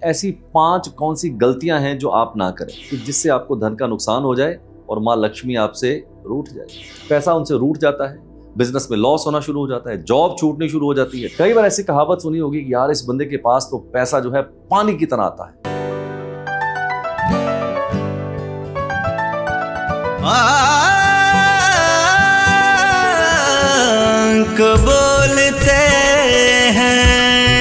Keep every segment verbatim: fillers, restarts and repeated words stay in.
ऐसी पांच कौन सी गलतियां हैं जो आप ना करें कि जिससे आपको धन का नुकसान हो जाए और मां लक्ष्मी आपसे रूठ जाए। पैसा उनसे रूठ जाता है, बिजनेस में लॉस होना शुरू हो जाता है, जॉब छूटनी शुरू हो जाती है। कई बार ऐसी कहावत सुनी होगी कि यार इस बंदे के पास तो पैसा जो है पानी की तरह आता है। अंक बोलते हैं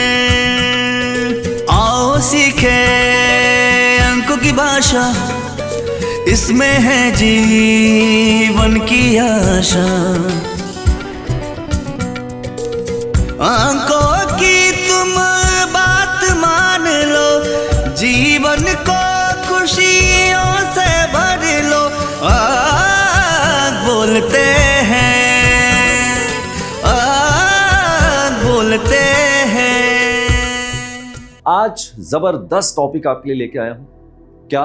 आओ सीखे अंकों की भाषा, इसमें है जीवन की आशा। अंकों की तुम बात मान लो, जीवन को खुशियों से भर लो। आग बोलते हैं, आग बोलते हैं। आज जबरदस्त टॉपिक आपके लिए लेके आया हूं। क्या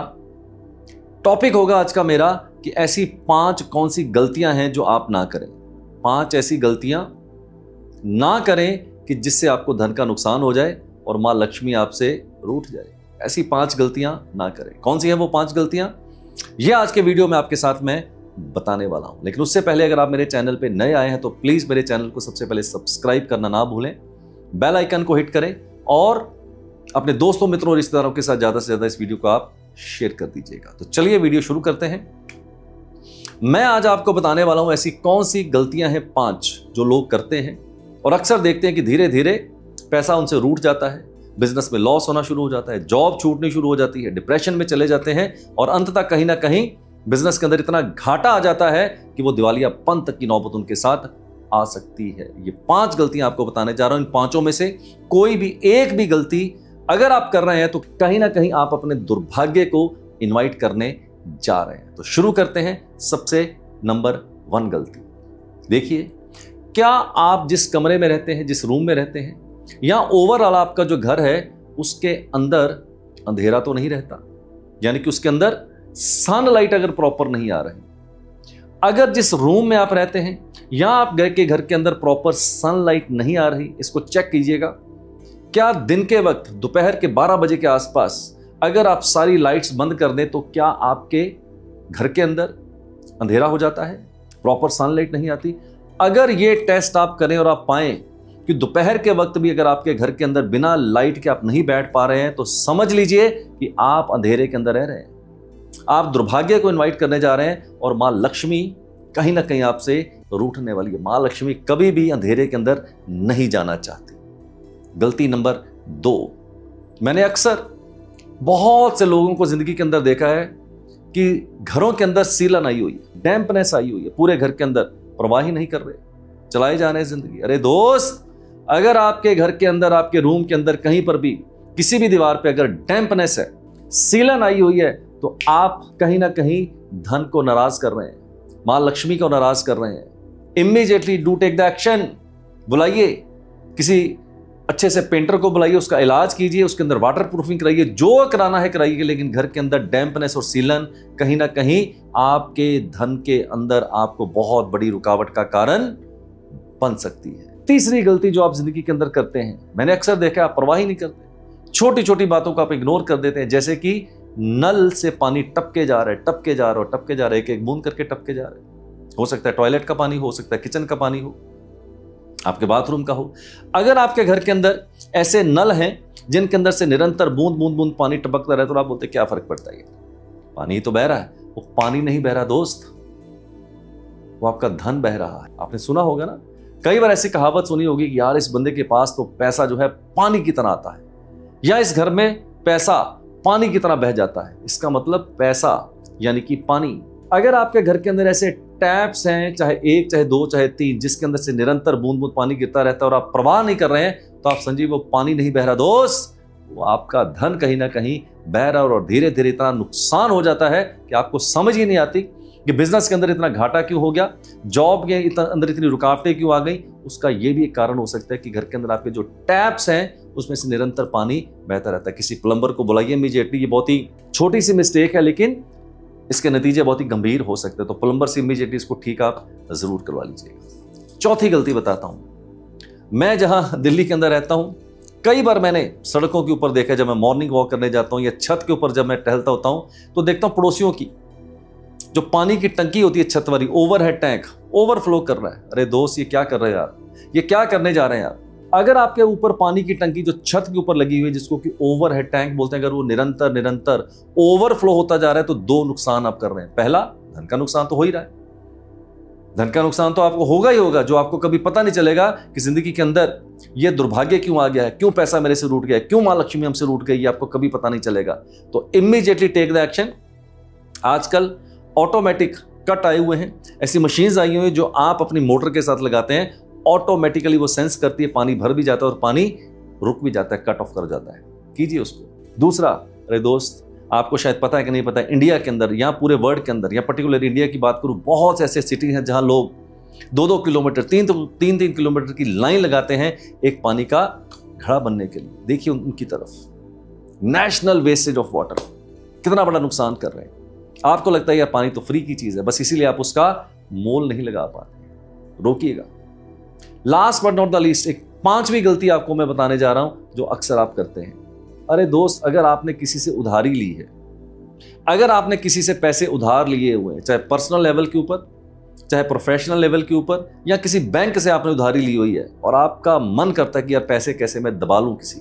टॉपिक होगा आज का मेरा कि ऐसी पांच कौन सी गलतियां हैं जो आप ना करें। पांच ऐसी गलतियां ना करें कि जिससे आपको धन का नुकसान हो जाए और मां लक्ष्मी आपसे रूठ जाए। ऐसी पांच गलतियां ना करें। कौन सी हैं वो पांच गलतियां, ये आज के वीडियो में आपके साथ मैं बताने वाला हूं। लेकिन उससे पहले अगर आप मेरे चैनल पे नए आए हैं तो प्लीज मेरे चैनल को सबसे पहले सब्सक्राइब करना ना भूलें, बेल आइकन को हिट करें और अपने दोस्तों मित्रों और रिश्तेदारों के साथ ज्यादा से ज्यादा इस वीडियो को आप शेयर कर दीजिएगा। तो चलिए वीडियो शुरू करते हैं। मैं आज आपको बताने वाला हूं ऐसी कौन सी गलतियां हैं पांच जो लोग करते हैं और अक्सर देखते हैं कि धीरे धीरे पैसा उनसे रूठ जाता है, बिजनेस में लॉस होना शुरू हो जाता है, जॉब छूटनी शुरू हो जाती है, डिप्रेशन में चले जाते हैं और अंततः कहीं ना कहीं बिजनेस के अंदर इतना घाटा आ जाता है कि वो दिवालियापन तक की नौबत उनके साथ आ सकती है। ये पांच गलतियां आपको बताने जा रहा हूं। इन पांचों में से कोई भी एक भी गलती अगर आप कर रहे हैं तो कहीं ना कहीं आप अपने दुर्भाग्य को इनवाइट करने जा रहे हैं। तो शुरू करते हैं सबसे नंबर वन गलती। देखिए, क्या आप जिस कमरे में रहते हैं, जिस रूम में रहते हैं या ओवरऑल आपका जो घर है उसके अंदर अंधेरा तो नहीं रहता, यानी कि उसके अंदर सनलाइट अगर प्रॉपर नहीं आ रही, अगर जिस रूम में आप रहते हैं या आप घर के घर के अंदर प्रॉपर सनलाइट नहीं आ रही, इसको चेक कीजिएगा। क्या दिन के वक्त दोपहर के बारह बजे के आसपास अगर आप सारी लाइट्स बंद कर दें तो क्या आपके घर के अंदर अंधेरा हो जाता है, प्रॉपर सनलाइट नहीं आती? अगर ये टेस्ट आप करें और आप पाएं कि दोपहर के वक्त भी अगर आपके घर के अंदर बिना लाइट के आप नहीं बैठ पा रहे हैं तो समझ लीजिए कि आप अंधेरे के अंदर रह रहे हैं, आप दुर्भाग्य को इनवाइट करने जा रहे हैं और मां लक्ष्मी कहीं ना कहीं आपसे रूठने वाली है। मां लक्ष्मी कभी भी अंधेरे के अंदर नहीं जाना चाहती। गलती नंबर दो, मैंने अक्सर बहुत से लोगों को जिंदगी के अंदर देखा है कि घरों के अंदर सीलन आई हुई है, डैम्पनेस आई हुई है, पूरे घर के अंदर परवाह ही नहीं कर रहे, चलाए जा रहे हैं जिंदगी। अरे दोस्त, अगर आपके घर के अंदर, आपके रूम के अंदर कहीं पर भी किसी भी दीवार पे अगर डैम्पनेस है, सीलन आई हुई है, तो आप कहीं ना कहीं धन को नाराज कर रहे हैं, मां लक्ष्मी को नाराज कर रहे हैं। Immediately do take the action. बुलाइए किसी अच्छे से पेंटर को, बुलाइए, उसका इलाज कीजिए, उसके अंदर वाटर प्रूफिंग कराइए, जो कराना है कराइए, लेकिन घर के अंदर डैम्पनेस और सीलन कहीं ना कहीं आपके धन के अंदर आपको बहुत बड़ी रुकावट का कारण बन सकती है। तीसरी गलती जो आप जिंदगी के अंदर करते हैं, मैंने अक्सर देखा आप परवाह ही नहीं करते, छोटी छोटी बातों को आप इग्नोर कर देते हैं। जैसे कि नल से पानी टपके जा रहा है, टपके जा रहा है, टपके जा रहा है, एक एक बूंद करके टपके जा रहे हैं। हो सकता है टॉयलेट का पानी हो सकता है किचन का पानी हो, आपके बाथरूम का हो। अगर आपके घर के अंदर ऐसे नल हैं जिनके अंदर से निरंतर बूंद बूंद बूंद पानी टपकता रहे तो आप बोलते क्या फर्क पड़ता है, पानी तो बह रहा है। वो पानी नहीं बह रहा दोस्त, वो आपका धन बह रहा है। आपने सुना होगा ना, कई बार ऐसी कहावत सुनी होगी कि यार इस बंदे के पास तो पैसा जो है पानी की तरह आता है, या इस घर में पैसा पानी की तरह बह जाता है। इसका मतलब पैसा यानी कि पानी। अगर आपके घर के अंदर ऐसे टैप्स हैं, चाहे एक, चाहे दो, चाहे तीन, जिसके अंदर से निरंतर बूंद बूंद पानी गिरता रहता है और आप परवाह नहीं कर रहे हैं, तो आप समझिए वो पानी नहीं बह रहा दोस्त, वो आपका धन कहीं ना कहीं बह रहा है और धीरे धीरे इतना नुकसान हो जाता है कि आपको समझ ही नहीं आती कि बिजनेस के अंदर इतना घाटा क्यों हो गया, जॉब के अंदर इतनी रुकावटें क्यों आ गई। उसका यह भी एक कारण हो सकता है कि घर के अंदर आपके जो टैप्स हैं उसमें से निरंतर पानी बहता रहता है। किसी प्लम्बर को बुलाइए इमीडिएटली। ये बहुत ही छोटी सी मिस्टेक है लेकिन इसके नतीजे बहुत ही गंभीर हो सकते हैं, तो प्लम्बर से इमीडिएटली इसको ठीक आप जरूर करवा लीजिएगा। चौथी गलती बताता हूं। मैं जहां दिल्ली के अंदर रहता हूं, कई बार मैंने सड़कों के ऊपर देखा, जब मैं मॉर्निंग वॉक करने जाता हूं या छत के ऊपर जब मैं टहलता होता हूं तो देखता हूं पड़ोसियों की जो पानी की टंकी होती है छत वाली, ओवरहेड टैंक ओवरफ्लो कर रहा है। अरे दोस्त, ये क्या कर रहे हैं यार, ये क्या करने जा रहे हैं यार। अगर आपके ऊपर पानी की टंकी जो छत के ऊपर लगी हुई है, जिसको कि ओवरहेड टैंक बोलते हैं, अगर वो निरंतर निरंतर ओवरफ्लो होता जा रहा है तो दो नुकसान आप कर रहे हैं। पहला, धन का नुकसान तो हो ही रहा है, धन का नुकसान तो आपको होगा ही होगा, जो आपको कभी पता नहीं चलेगा कि जिंदगी के अंदर ये दुर्भाग्य क्यों आ गया है, क्यों पैसा मेरे से रूठ गया, क्यों मां लक्ष्मी हमसे रूठ गई, ये आपको कभी पता नहीं चलेगा। तो इमीडिएटली टेक द एक्शन। आजकल ऑटोमेटिक कट आए हुए हैं, ऐसी मशीन्स आई हुई हैं जो आप अपनी मोटर के साथ लगाते हैं, ऑटोमेटिकली वो सेंस करती है, पानी भर भी जाता है और पानी रुक भी जाता है, कट ऑफ कर जाता है। कीजिए उसको। दूसरा, अरे दोस्त, आपको शायद पता है कि नहीं पता है, इंडिया के अंदर या पूरे वर्ल्ड के अंदर या पर्टिकुलर इंडिया की बात करूं, बहुत से ऐसे सिटी हैं जहां लोग दो दो किलोमीटर तीन तीन तीन किलोमीटर की लाइन लगाते हैं एक पानी का घड़ा बनने के लिए। देखिए उनकी तरफ, नेशनल वेस्टेज ऑफ वाटर, कितना बड़ा नुकसान कर रहे हैं। आपको लगता है यार पानी तो फ्री की चीज है, बस इसीलिए आप उसका मोल नहीं लगा पाते। रोकिएगा। Last but not the least, एक पांचवी गलती आपको मैं बताने जा रहा हूं जो अक्सर आप करते हैं। अरे दोस्त, अगर आपने किसी से उधारी ली है, अगर आपने किसी से पैसे उधार लिए हुए हैं, चाहे पर्सनल लेवल के ऊपर, चाहे प्रोफेशनल लेवल के ऊपर, या किसी बैंक से आपने उधारी ली हुई है और आपका मन करता है कि यार पैसे कैसे मैं दबा लूं किसी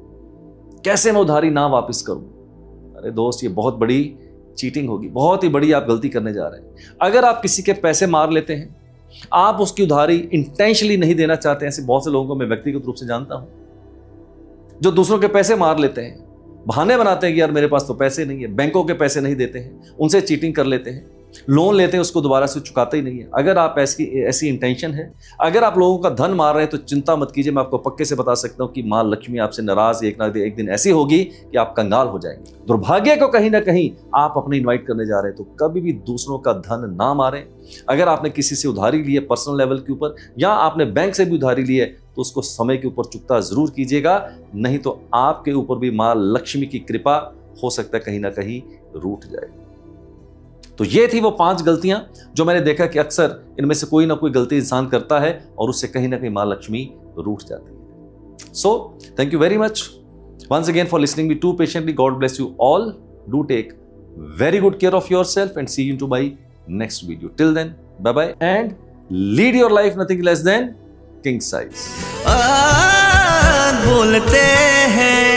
के, कैसे मैं उधारी ना वापस करूं। अरे दोस्त, ये बहुत बड़ी चीटिंग होगी, बहुत ही बड़ी आप गलती करने जा रहे हैं। अगर आप किसी के पैसे मार लेते हैं, आप उसकी उधारी इंटेंशनली नहीं देना चाहते, ऐसे बहुत से लोगों को मैं व्यक्तिगत रूप से जानता हूं जो दूसरों के पैसे मार लेते हैं, बहाने बनाते हैं कि यार मेरे पास तो पैसे नहीं है, बैंकों के पैसे नहीं देते हैं, उनसे चीटिंग कर लेते हैं, लोन लेते हैं, उसको दोबारा से चुकाते ही नहीं है। अगर आप ऐसी ऐसी इंटेंशन है, अगर आप लोगों का धन मार रहे हैं तो चिंता मत कीजिए, मैं आपको पक्के से बता सकता हूं कि मां लक्ष्मी आपसे नाराज एक ना एक दिन ऐसी होगी कि आप कंगाल हो जाएंगे। दुर्भाग्य को कहीं ना कहीं आप अपने इन्वाइट करने जा रहे हैं, तो कभी भी दूसरों का धन ना मारें। अगर आपने किसी से उधारी ली है पर्सनल लेवल के ऊपर, या आपने बैंक से भी उधारी ली है, तो उसको समय के ऊपर चुकता जरूर कीजिएगा, नहीं तो आपके ऊपर भी मां लक्ष्मी की कृपा हो सकता है कहीं ना कहीं रूठ जाए। तो ये थी वो पांच गलतियां जो मैंने देखा कि अक्सर इनमें से कोई ना कोई गलती इंसान करता है और उससे कहीं ना कहीं मां लक्ष्मी रूठ जाती है। So thank you very much once again for listening me too patiently. God bless you all. Do take very good care of yourself and see you into my next video. Till then, bye bye and lead your life nothing less than king size. बोलते हैं